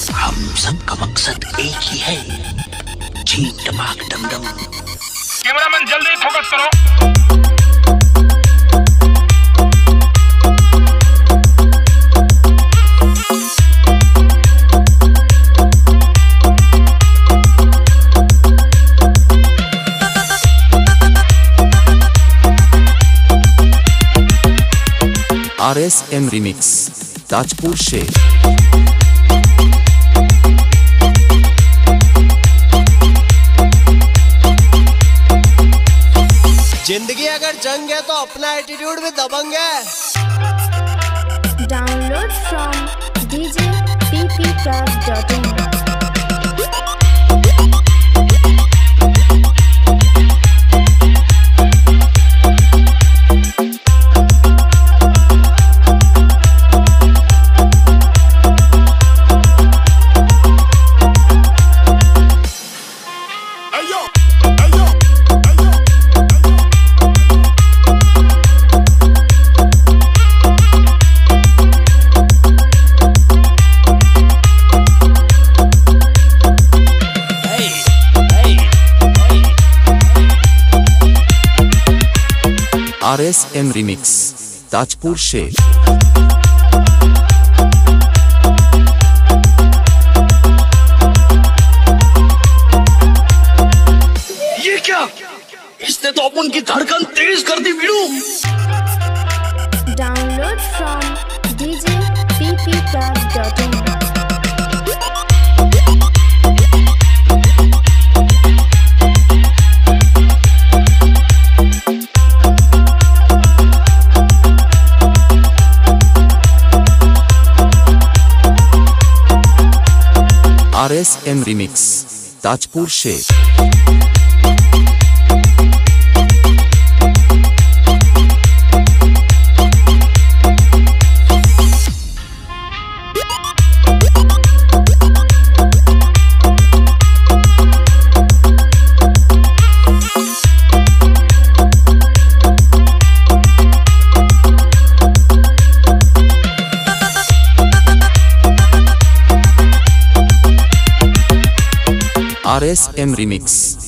हम सबका मकसद एक ही है, चीन टमाक डमडम। कैमरामैन जल्दी फोकस करो। RSM Remix ताजपुर शेर। जिंदगी अगर जंग है तो अपना एटीट्यूड भी दबंग है। Download from djppcraft.in। RSM Remix Tajpur शेर। ये क्या, इसने तो अपन की धड़कन तेज कर दी Veeru. Download from djppcraft.in। RSM Remix Tajpur शेर। RSM Remix